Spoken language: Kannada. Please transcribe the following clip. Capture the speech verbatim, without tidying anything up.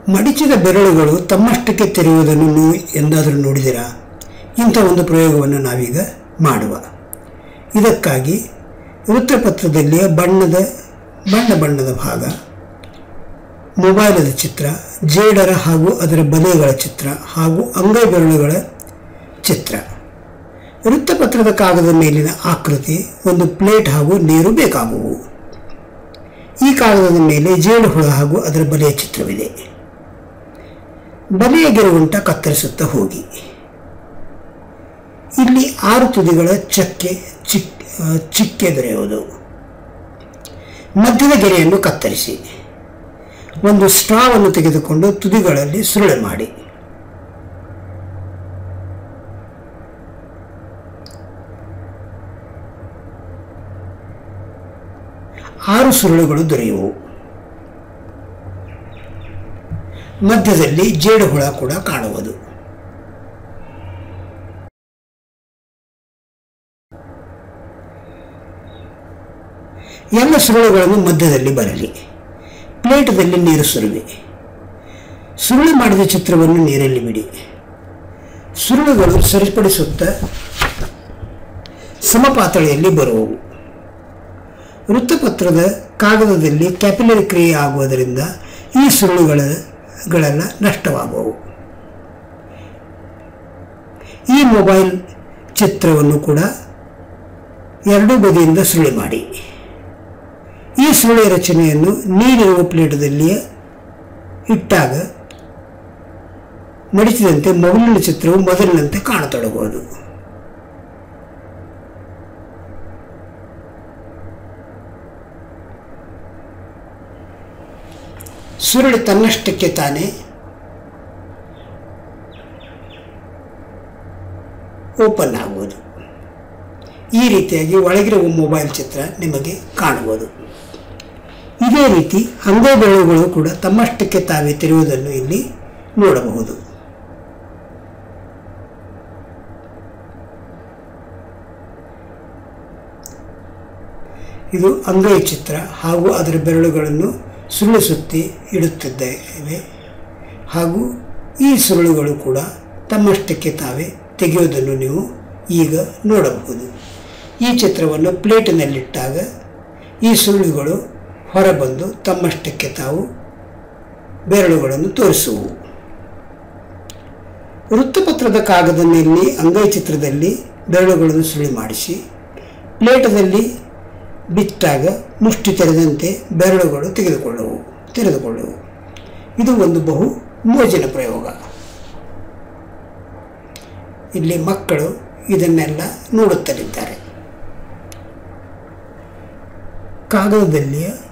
ಮಡಿಚಿದ ಬೆರಳುಗಳು ತಮ್ಮಷ್ಟಕ್ಕೆ ತೆರೆಯುವುದನ್ನು ನೀವು ಎಂದಾದರೂ ನೋಡಿದಿರಾ? ಇಂಥ ಒಂದು ಪ್ರಯೋಗವನ್ನು ನಾವೀಗ ಮಾಡುವ. ಇದಕ್ಕಾಗಿ ವೃತ್ತಪತ್ರದಲ್ಲಿಯ ಬಣ್ಣದ ಬಣ್ಣ ಬಣ್ಣದ ಭಾಗ, ಮೊಬೈಲದ ಚಿತ್ರ, ಜೇಡರ ಹಾಗೂ ಅದರ ಬಲೆಗಳ ಚಿತ್ರ ಹಾಗೂ ಅಂಗೈ ಬೆರಳುಗಳ ಚಿತ್ರ. ವೃತ್ತಪತ್ರದ ಕಾಗದದ ಮೇಲಿನ ಆಕೃತಿ, ಒಂದು ಪ್ಲೇಟ್ ಹಾಗೂ ನೀರು ಬೇಕಾಗುವು. ಈ ಕಾಗದದ ಮೇಲೆ ಜೇಡು ಹುಳ ಹಾಗೂ ಅದರ ಬಲೆಯ ಚಿತ್ರವಿದೆ. ಬಲೆಯ ಗೆರಗುಂಟ ಕತ್ತರಿಸುತ್ತಾ ಹೋಗಿ. ಇಲ್ಲಿ ಆರು ತುದಿಗಳ ಚಕ್ಕೆ ಚಿಕ್ ಚಿಕ್ಕೆ ದೊರೆಯುವುದು. ಮಧ್ಯದ ಗೆರೆಯನ್ನು ಕತ್ತರಿಸಿ ಒಂದು ಸ್ಟ್ರಾವನ್ನು ತೆಗೆದುಕೊಂಡು ತುದಿಗಳಲ್ಲಿ ಸುರುಳೆ ಮಾಡಿ. ಆರು ಸುರುಳುಗಳು ದೊರೆಯುವು. ಮಧ್ಯದಲ್ಲಿ ಜೇಡು ಹುಳ ಕೂಡ ಕಾಣುವುದು. ಎಲ್ಲ ಸುರುಳುಗಳನ್ನು ಮಧ್ಯದಲ್ಲಿ ಬರಲಿ. ಪ್ಲೇಟದಲ್ಲಿ ನೀರು ಸುರುವಿ. ಸುರುಳಿ ಮಾಡಿದ ಚಿತ್ರವನ್ನು ನೀರಲ್ಲಿ ಬಿಡಿ. ಸುರುಳುಗಳು ಸರಿಪಡಿಸುತ್ತಾ ಸಮಪಾತಳೆಯಲ್ಲಿ ಬರುವವು. ವೃತ್ತಪತ್ರದ ಕಾಗದದಲ್ಲಿ ಕ್ಯಾಪಿಲರಿ ಕ್ರಿಯೆ ಆಗುವುದರಿಂದ ಈ ಸುರುಳುಗಳೆಲ್ಲ ನಷ್ಟವಾಗುವವು. ಈ ಮೊಬೈಲ್ ಚಿತ್ರವನ್ನು ಕೂಡ ಎರಡೂ ಬದಿಯಿಂದ ಸುರುಳಿ ಮಾಡಿ. ಈ ಸುರುಳಿಯ ರಚನೆಯನ್ನು ನೀರಿರುವ ಪ್ಲೇಟದಲ್ಲಿ ಇಟ್ಟಾಗ ಮಡಿಚಿದಂತೆ ಮೊಬೈಲಿನ ಚಿತ್ರವು ಮೊದಲಿನಂತೆ ಕಾಣತೊಡಗುವುದು. ಸುರುಳಿ ತನ್ನಷ್ಟಕ್ಕೆ ತಾನೇ ಓಪನ್ ಆಗುವುದು. ಈ ರೀತಿಯಾಗಿ ಒಳಗಿರುವ ಮೊಬೈಲ್ ಚಿತ್ರ ನಿಮಗೆ ಕಾಣುವುದು. ಇದೇ ರೀತಿ ಅಂಗೈ ಬೆರಳುಗಳು ಕೂಡ ತಮ್ಮಷ್ಟಕ್ಕೆ ತಾವೇ ತೆರೆಯುವುದನ್ನು ಇಲ್ಲಿ ನೋಡಬಹುದು. ಇದು ಅಂಗೈ ಚಿತ್ರ ಹಾಗೂ ಅದರ ಬೆರಳುಗಳನ್ನು ಸುರುಳಿ ಸುತ್ತಿ ಇಡುತ್ತಿದ್ದೇವೆ ಹಾಗೂ ಈ ಸುರುಳುಗಳು ಕೂಡ ತಮ್ಮಷ್ಟಕ್ಕೆ ತಾವೇ ತೆಗೆಯುವುದನ್ನು ನೀವು ಈಗ ನೋಡಬಹುದು. ಈ ಚಿತ್ರವನ್ನು ಪ್ಲೇಟಿನಲ್ಲಿಟ್ಟಾಗ ಈ ಸುರುಳುಗಳು ಹೊರಬಂದು ತಮ್ಮಷ್ಟಕ್ಕೆ ತಾವು ಬೆರಳುಗಳನ್ನು ತೋರಿಸುವು. ವೃತ್ತಪತ್ರದ ಕಾಗದ ಮೇಲೆ ಅಂಗೈ ಚಿತ್ರದಲ್ಲಿ ಬೆರಳುಗಳನ್ನು ಸುರುಳಿ ಮಾಡಿಸಿ ಪ್ಲೇಟದಲ್ಲಿ ಬಿಟ್ಟಾಗ ಮುಷ್ಟಿ ತೆರೆದಂತೆ ಬೆರಳುಗಳು ತೆಗೆದುಕೊಳ್ಳುವು ತೆರೆದುಕೊಳ್ಳುವು ಇದು ಒಂದು ಬಹು ಮೋಜಿನ ಪ್ರಯೋಗ. ಇಲ್ಲಿ ಮಕ್ಕಳು ಇದನ್ನೆಲ್ಲ ನೋಡುತ್ತಲಿದ್ದಾರೆ. ಕಾಗದದಲ್ಲಿ